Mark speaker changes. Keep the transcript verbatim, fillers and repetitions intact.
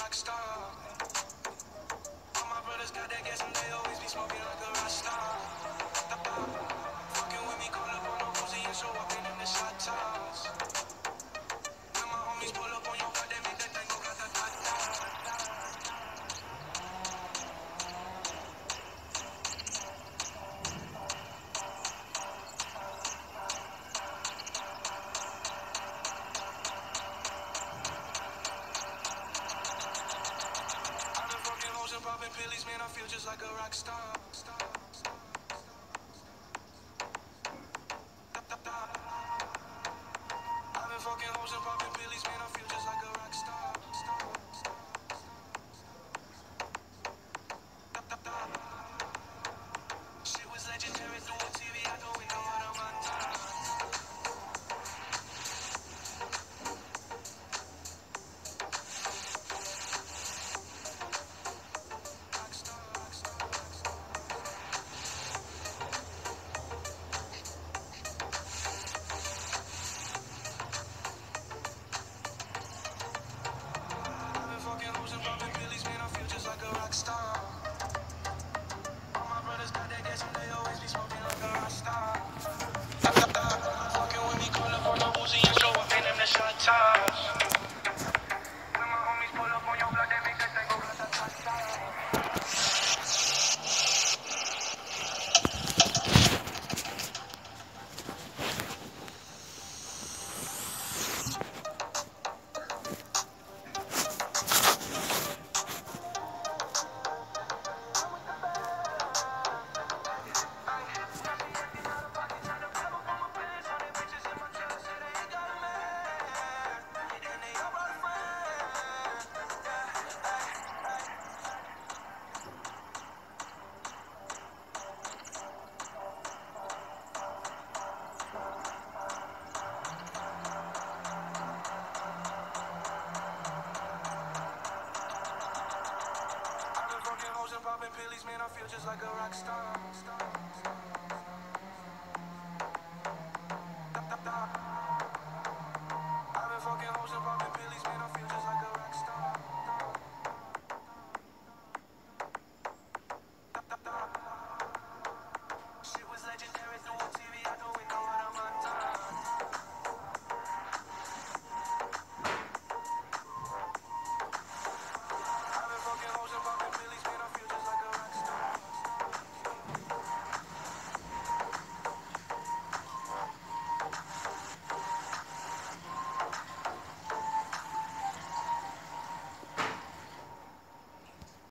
Speaker 1: rock star. All my brothers got that gas and they always be smoking like a rock star. Fucking with me, call up on no Uzi and show up in them the shot toss. When my homies pull up on your block, they make that thing go grata-ta-ta. Popping pillies, man, I feel just like a rock star. star, star, star. I've been fucking hoes and popping pillies, man, I feel just like a rock star. star, star, star. Shit was legendary through a T V, I go in no out of my time. Popping pillies, man, I feel just like a rock star. star, star.